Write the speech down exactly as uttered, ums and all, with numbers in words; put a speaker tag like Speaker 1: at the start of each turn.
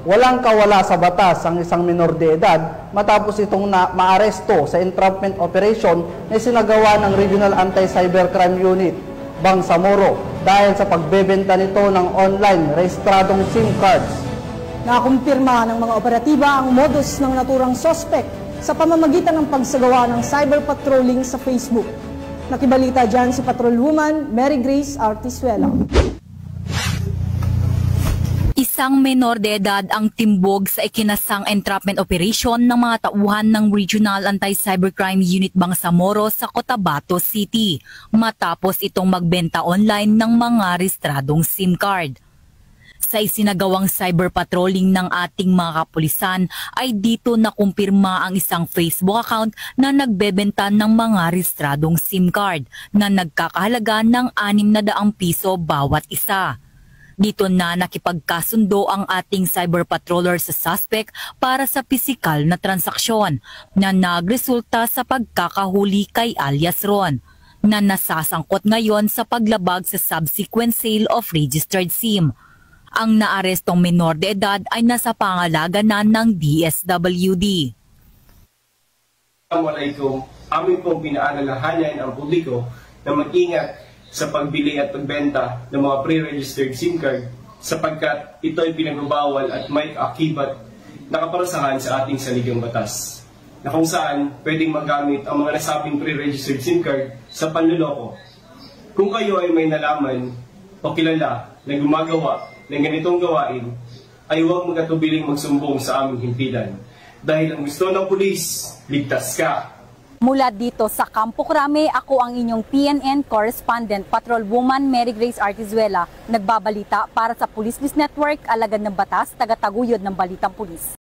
Speaker 1: walang kawala sa batas ang isang minor de edad matapos itong na maaresto sa entrapment operation na sinagawa ng Regional Anti-Cybercrime Unit, Bangsamoro, dahil sa pagbebenta nito ng online rehistradong SIM cards.
Speaker 2: Nakumpirma ng mga operatiba ang modus ng naturang sospek sa pamamagitan ng pagsagawa ng cyber patrolling sa Facebook. Nakibalita dyan si Patrolwoman Mary Grace Artizuela.
Speaker 3: Isang menor de edad ang timbog sa ikinasang entrapment operation ng mga tauhan ng Regional Anti-Cybercrime Unit Bangsamoro sa Cotabato City matapos itong magbenta online ng mga rehistradong SIM card. Sa isinagawang cyber patrolling ng ating mga kapulisan ay dito nakumpirma ang isang Facebook account na nagbebenta ng mga rehistradong SIM card na nagkakahalaga ng anim na daang piso bawat isa. Dito na nakipagkasundo ang ating cyber patroller sa suspect para sa pisikal na transaksyon na nagresulta sa pagkakahuli kay alias Ron, na nasasangkot ngayon sa paglabag sa subsequent sale of registered SIM. Ang naarestong menor de edad ay nasa pangalaga na ng D S W D.
Speaker 4: Assalamualaikum, amin pong pinaalalahanan ang publiko na mag-ingat sa pagbili at pagbenta ng mga pre-registered SIM card sapagkat ito ay pinagbabawal at may akibat na kaparasahan sa ating saligang batas, na kung saan pwedeng magamit ang mga nasabing pre-registered SIM card sa panluloko. Kung kayo ay may nalaman o kilala na gumagawa ng ganitong gawain, ay huwag magatubiling magsumbong sa aming himpilan. Dahil ang gusto ng pulis, ligtas ka.
Speaker 3: Mula dito sa Campo Crame, ako ang inyong P N N correspondent, Patrolwoman Mary Grace Artizuela, nagbabalita para sa Police News Network, alagad ng batas, tagataguyod ng balitang pulis.